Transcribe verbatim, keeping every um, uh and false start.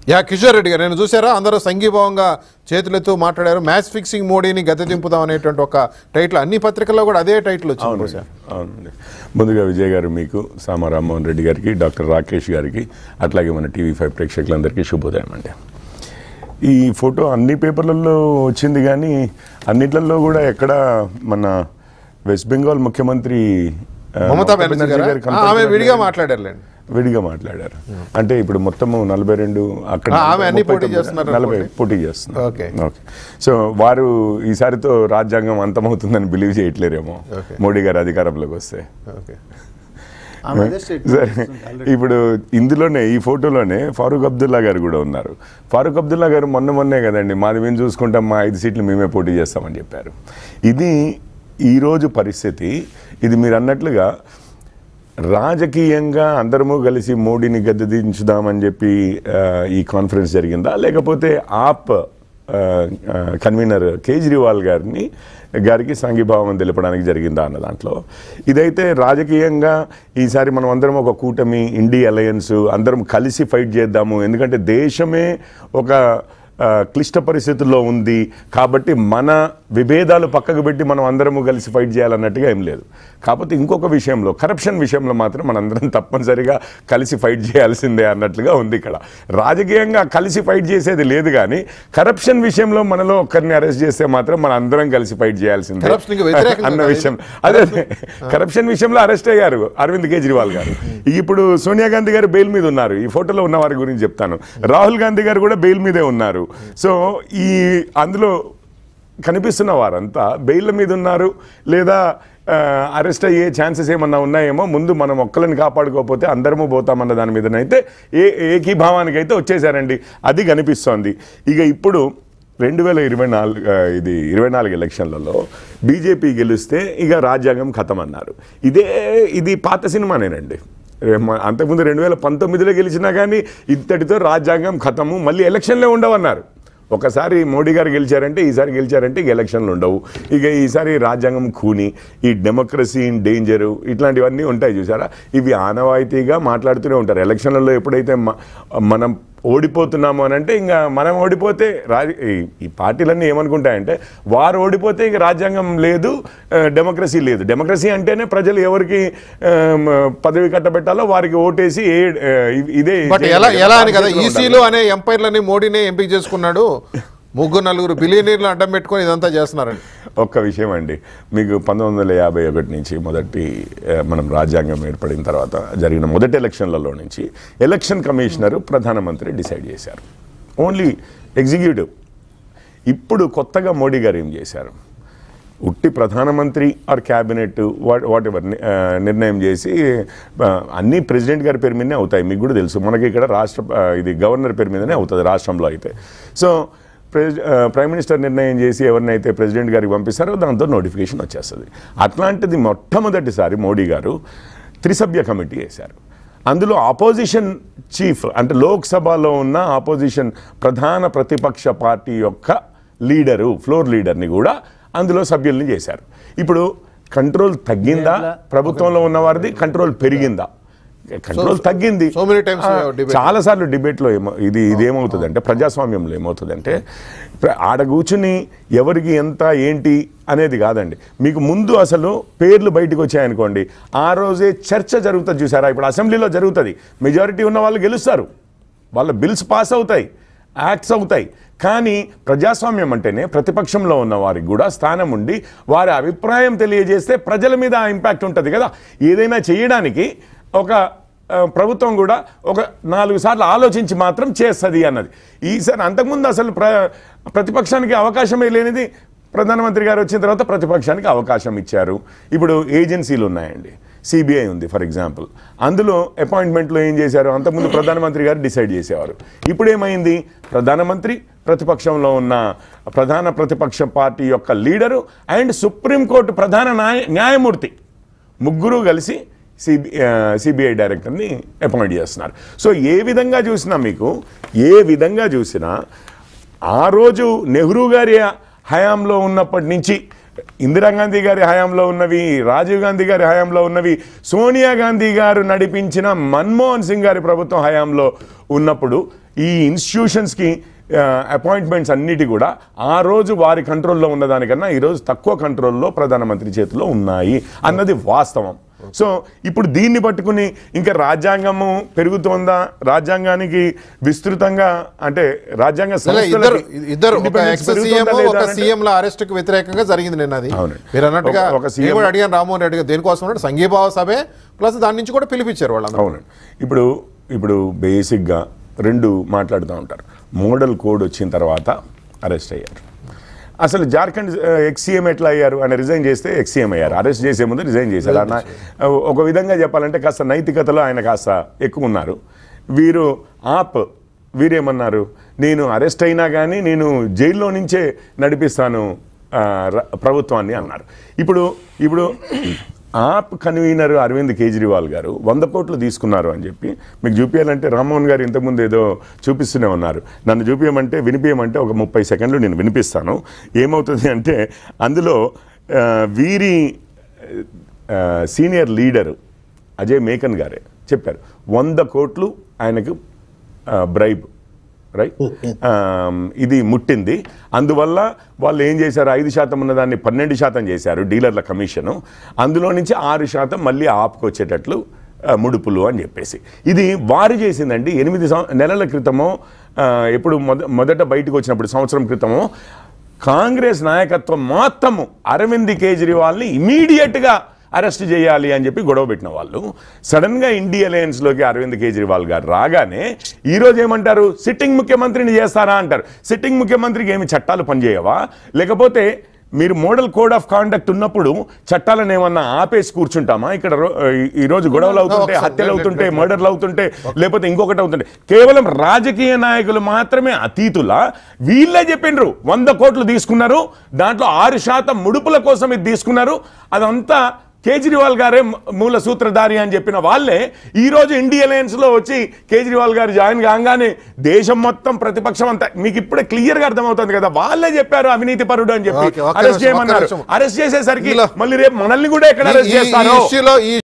Yeah Kishore Reddy గారు నేను చూసారా అందరూ సంఘీభావంగా చేతులెత్తు మాట్లాడారు. మ్యాచ్ ఫిక్సింగ్ మోడీని గద్దె దింపుదాం అనేటువంటి ఒక టైటిల్ అన్ని పత్రికల్లో కూడా అదే టైటిల్ వచ్చింది. అవునండి. ముందుగా విజయ్ గారు మీకు, సామా రామ్మోహన్ రెడ్డి గారికి, డాక్టర్ రాకేష్ గారికి, అట్లాగే మన టీవీ ఫైవ్ ప్రేక్షకులందరికీ శుభోదయం అండి. ఈ ఫోటో అన్ని పేపర్లలో వచ్చింది కానీ అన్నిట్లలో కూడా ఎక్కడ మన వెస్ట్ బెంగాల్ ముఖ్యమంత్రి మమతా బెనర్జీ గారు ఆమె విడిగా మాట్లాడారులేండి విడిగా మాట్లాడారు. అంటే ఇప్పుడు మొత్తము నలభై రెండు అక్కడ నలభై పోటీ చేస్తున్నారు. ఓకే సో వారు ఈసారితో రాజ్యాంగం అంతమవుతుందని బిలీవ్ చేయట్లేరేమో మోడీ గారు అధికారంలోకి వస్తే. సరే, ఇప్పుడు ఇందులోనే ఈ ఫోటోలోనే ఫారూక్ అబ్దుల్లా గారు కూడా ఉన్నారు. ఫారూక్ అబ్దుల్లా గారు మొన్న మొన్నే కదండి మాది మేము చూసుకుంటాం, మా ఐదు సీట్లు మేమే పోటీ చేస్తామని చెప్పారు. ఇది ఈరోజు పరిస్థితి. ఇది మీరు అన్నట్లుగా రాజకీయంగా అందరము కలిసి మోడీని గద్దె దించుదామని చెప్పి ఈ కాన్ఫరెన్స్ జరిగిందా, లేకపోతే ఆప్ కన్వీనర్ కేజ్రీవాల్ గారిని గారికి సంఘీభావం తెలపడానికి జరిగిందా అన్న దాంట్లో ఇదైతే రాజకీయంగా ఈసారి మనం అందరం ఒక కూటమి ఇండి అలయన్స్ అందరం కలిసి ఫైట్ చేద్దాము, ఎందుకంటే దేశమే ఒక క్లిష్ట పరిస్థితుల్లో ఉంది కాబట్టి మన విభేదాలు పక్కకు పెట్టి మనం అందరము కలిసి ఫైట్ చేయాలన్నట్టుగా ఏం లేదు. కాకపోతే ఇంకొక విషయంలో కరప్షన్ విషయంలో మాత్రం మనందరం తప్పనిసరిగా కలిసి ఫైట్ చేయాల్సిందే అన్నట్లుగా ఉంది. ఇక్కడ రాజకీయంగా కలిసి ఫైట్ చేసేది లేదు కానీ కరప్షన్ విషయంలో మనలో ఒక్కరిని అరెస్ట్ చేస్తే మాత్రం మన అందరం కలిసి ఫైట్ చేయాల్సిందే అన్న విషయం. అదే కరప్షన్ విషయంలో అరెస్ట్ అయ్యారు అరవింద్ కేజ్రీవాల్ గారు. ఇప్పుడు సోనియా గాంధీ గారు బెయిల్ మీద ఉన్నారు. ఈ ఫోటోలో ఉన్న వారి గురించి చెప్తాను. రాహుల్ గాంధీ గారు కూడా బెయిల్ మీదే ఉన్నారు. సో ఈ అందులో కనిపిస్తున్న వారంతా బెయిల్ మీద ఉన్నారు లేదా అరెస్ట్ అయ్యే ఛాన్సెస్ ఏమన్నా ఉన్నాయేమో. ముందు మనం ఒక్కరిని కాపాడుకోకపోతే అందరము పోతామన్న దాని మీదనైతే ఏ ఏకీభావానికి అయితే వచ్చేసారండి, అది కనిపిస్తోంది. ఇక ఇప్పుడు రెండు వేల ఇరవై నాలుగు ఇది ఇరవై నాలుగు ఎలక్షన్లలో బీజేపీ గెలిస్తే ఇక రాజ్యాంగం ఖతం అన్నారు. ఇదే ఇది పాత సినిమానేనండి. అంతకుముందు రెండు వేల పంతొమ్మిదిలో గెలిచినా కానీ ఇంతటితో రాజ్యాంగం ఖతము, మళ్ళీ ఎలక్షన్లే ఉండవన్నారు. ఒకసారి మోడీ గారు గెలిచారంటే ఈసారి గెలిచారంటే ఇక ఎలక్షన్లు ఉండవు. ఇక ఈసారి రాజ్యాంగం ఖూని, ఈ డెమోక్రసీ ఇన్ డేంజరు, ఇట్లాంటివన్నీ ఉంటాయి చూసారా. ఇవి ఆనవాయితీగా మాట్లాడుతూనే ఉంటారు. ఎలక్షన్లలో ఎప్పుడైతే మనం ఓడిపోతున్నాము అని అంటే ఇంకా మనం ఓడిపోతే రాజ ఈ పార్టీలన్నీ ఏమనుకుంటాయంటే వారు ఓడిపోతే ఇక రాజ్యాంగం లేదు, డెమోక్రసీ లేదు. డెమోక్రసీ అంటేనే ప్రజలు ఎవరికి పదవి కట్టబెట్టాలో వారికి ఓటేసి ఇదే. ఎలా అని కదా ఈసీలో అనే ఎంపైర్లని మోడీనే ఎంపిక చేసుకున్నాడు. ముగ్గురు నలుగురు బిలియనీర్లు అడ్డం పెట్టుకొని ఇదంతా చేస్తున్నారండి. ఒక్క విషయం అండి, మీకు పంతొమ్మిది వందల యాభై ఒకటి నుంచి మొదటి మనం రాజ్యాంగం ఏర్పడిన తర్వాత జరిగిన మొదటి ఎలక్షన్లలో నుంచి ఎలక్షన్ కమిషనరు ప్రధానమంత్రి డిసైడ్ చేశారు, ఓన్లీ ఎగ్జిక్యూటివ్. ఇప్పుడు కొత్తగా మోడీ గారు ఏం చేశారు, ఉట్టి ప్రధానమంత్రి or cabinet what whatever నిర్ణయం చేసి అన్నీ ప్రెసిడెంట్ గారి పేరు మీదనే అవుతాయి. మీకు కూడా తెలుసు, మనకి ఇక్కడ రాష్ట్ర ఇది గవర్నర్ పేరు మీదనే అవుతుంది రాష్ట్రంలో అయితే. సో ప్రైమ్ మినిస్టర్ నిర్ణయం చేసి ఎవరినైతే ప్రెసిడెంట్ గారికి పంపిస్తారో దాంతో నోటిఫికేషన్ వచ్చేస్తుంది. అట్లాంటిది మొట్టమొదటిసారి మోడీ గారు త్రిసభ్య కమిటీ వేశారు. అందులో ఆపోజిషన్ చీఫ్ అంటే లోక్సభలో ఉన్న ఆపోజిషన్ ప్రధాన ప్రతిపక్ష పార్టీ యొక్క లీడరు, ఫ్లోర్ లీడర్ని కూడా అందులో సభ్యుల్ని చేశారు. ఇప్పుడు కంట్రోల్ తగ్గిందా, ప్రభుత్వంలో ఉన్న వారిది కంట్రోల్ పెరిగిందా? కంట్రోల్ తగ్గింది. చాలాసార్లు డిబేట్లో ఏమో ఇది ఇదేమవుతుంది అంటే ప్రజాస్వామ్యంలో ఏమవుతుందంటే ఆడ కూర్చుని ఎవరికి ఎంత ఏంటి అనేది కాదండి, మీకు ముందు అసలు పేర్లు బయటకు వచ్చాయనుకోండి ఆ రోజే చర్చ జరుగుతుంది చూసారా. ఇప్పుడు అసెంబ్లీలో జరుగుతుంది, మెజారిటీ ఉన్న వాళ్ళు గెలుస్తారు, వాళ్ళ బిల్స్ పాస్ అవుతాయి, యాక్ట్స్ అవుతాయి. కానీ ప్రజాస్వామ్యం అంటేనే ప్రతిపక్షంలో ఉన్న వారికి కూడా స్థానం ఉండి వారి అభిప్రాయం తెలియజేస్తే ప్రజల మీద ఆ ఇంపాక్ట్ ఉంటుంది కదా. ఏదైనా చేయడానికి ఒక ప్రభుత్వం కూడా ఒక నాలుగు సార్లు ఆలోచించి మాత్రం చేస్తుంది అన్నది. ఈసారి అంతకుముందు అసలు ప్ర ప్రతిపక్షానికి అవకాశమే లేనిది ప్రధానమంత్రి గారు వచ్చిన తర్వాత ప్రతిపక్షానికి అవకాశం ఇచ్చారు. ఇప్పుడు ఏజెన్సీలు ఉన్నాయండి, సిబిఐ ఉంది ఫర్ ఎగ్జాంపుల్, అందులో అపాయింట్మెంట్లో ఏం చేశారు, అంతకుముందు ప్రధానమంత్రి గారు డిసైడ్ చేసేవారు. ఇప్పుడు ఏమైంది, ప్రధానమంత్రి, ప్రతిపక్షంలో ఉన్న ప్రధాన ప్రతిపక్ష పార్టీ యొక్క లీడరు అండ్ సుప్రీంకోర్టు ప్రధాన న్యాయ న్యాయమూర్తి ముగ్గురు కలిసి సిబి సిబిఐ డైరెక్టర్ని అపాయింట్ చేస్తున్నారు. సో ఏ విధంగా చూసినా మీకు ఏ విధంగా చూసినా ఆ రోజు నెహ్రూ గారి హయాంలో ఉన్నప్పటి నుంచి ఇందిరాగాంధీ గారి హయాంలో ఉన్నవి, రాజీవ్ గాంధీ గారి హయాంలో ఉన్నవి, సోనియా గాంధీ గారు నడిపించిన మన్మోహన్ సింగ్ గారి ప్రభుత్వం హయాంలో ఉన్నప్పుడు ఈ ఇన్స్టిట్యూషన్స్కి అపాయింట్మెంట్స్ అన్నిటి కూడా ఆ రోజు వారి కంట్రోల్లో ఉన్నదానికన్నా ఈరోజు తక్కువ కంట్రోల్లో ప్రధానమంత్రి చేతిలో ఉన్నాయి అన్నది వాస్తవం. సో ఇప్పుడు దీన్ని పట్టుకుని ఇంకా రాజ్యాంగము పెరుగుతోందా, రాజ్యాంగానికి విస్తృతంగా అంటే రాజ్యాంగ అరెస్ట్ కు వ్యతిరేకంగా జరిగింది నిన్న. అది మీరు అన్నట్టుగా అడిగాను రామ్మోహన్ రెడ్డి గారు దేనికోసం అంటే సంఘీభావ సభే ప్లస్ దాని నుంచి కూడా పిలిపించారు వాళ్ళు. అవునండి. ఇప్పుడు ఇప్పుడు బేసిక్గా రెండు మాట్లాడుతూ ఉంటారు. మోడల్ కోడ్ వచ్చిన తర్వాత అరెస్ట్ అయ్యారు. అసలు జార్ఖండ్ ఎక్స్సీఎం ఎట్లా అయ్యారు? ఆయన రిజైన్ చేస్తే ఎక్స్సీఎం అయ్యారు. అరెస్ట్ చేసే ముందు రిజైన్ చేశారు. అన్న ఒక విధంగా చెప్పాలంటే కాస్త నైతికతలో ఆయన కాస్త ఎక్కువ ఉన్నారు. వీరు ఆప్ వీరేమన్నారు, నేను అరెస్ట్ అయినా కానీ నేను జైల్లో నుంచే నడిపిస్తాను ప్రభుత్వాన్ని అన్నారు. ఇప్పుడు ఇప్పుడు ఆప్ కన్వీనర్ అరవింద్ కేజ్రీవాల్ గారు వంద కోట్లు తీసుకున్నారు అని చెప్పి మీకు చూపించాలంటే రామ్మోహన్ గారు ఇంతకుముందు ఏదో చూపిస్తూనే ఉన్నారు. నన్ను చూపించమంటే వినిపించమంటే ఒక ముప్పై సెకండ్లు నేను వినిపిస్తాను. ఏమవుతుంది అంటే అందులో వీరి సీనియర్ లీడరు అజయ్ మేకన్ గారే చెప్పారు వంద కోట్లు ఆయనకు బ్రైబ్ రైట్ ఇది ముట్టింది. అందువల్ల వాళ్ళు ఏం చేశారు, ఐదు శాతం ఉన్నదాన్ని పన్నెండు శాతం చేశారు డీలర్ల కమిషను. అందులో నుంచి ఆరు శాతం మళ్ళీ ఆపుకొచ్చేటట్లు ముడుపులు అని చెప్పేసి ఇది వారు చేసిందండి. ఎనిమిది నెలల క్రితమో ఎప్పుడు మొద మొదట బయటకు వచ్చినప్పుడు సంవత్సరం క్రితమో కాంగ్రెస్ నాయకత్వం మొత్తము అరవింద్ కేజ్రీవాల్ని ఇమీడియట్గా అరెస్ట్ చేయాలి అని చెప్పి గొడవ పెట్టిన వాళ్ళు సడన్గా ఇండి అలయన్స్లోకి అరవింద్ కేజ్రీవాల్ గారు రాగానే ఈరోజు ఏమంటారు, సిట్టింగ్ ముఖ్యమంత్రిని చేస్తారా అంటారు. సిట్టింగ్ ముఖ్యమంత్రికి ఏమి చట్టాలు పనిచేయవా? లేకపోతే మీరు మోడల్ కోడ్ ఆఫ్ కాండక్ట్ ఉన్నప్పుడు చట్టాలను ఏమన్నా ఆపేసి కూర్చుంటామా? ఇక్కడ ఈరోజు గొడవలు అవుతుంటే, హత్యలు అవుతుంటే, మర్డర్లు అవుతుంటే, లేకపోతే ఇంకొకటి అవుతుంటే కేవలం రాజకీయ నాయకులు మాత్రమే అతీతులా? వీళ్ళే చెప్పిండ్రు వంద కోట్లు తీసుకున్నారు, దాంట్లో ఆరు శాతం ముడుపుల కోసం ఇది తీసుకున్నారు, అదంతా కేజ్రీవాల్ గారే మూల సూత్రధారి అని చెప్పిన వాళ్ళే ఈరోజు ఇండి అలయన్స్లో వచ్చి కేజ్రీవాల్ గారు జాయిన్ కాగానే దేశం మొత్తం ప్రతిపక్షం అంతా మీకు ఇప్పుడే క్లియర్గా అర్థమవుతుంది కదా, వాళ్ళే చెప్పారు అవినీతి పరుడు అని చెప్పి అరెస్ట్ చేయమన్నారు. అరెస్ట్ చేసేసరికి మళ్ళీ రేపు మనల్ని కూడా ఎక్కడ అరెస్ట్ చేస్తారో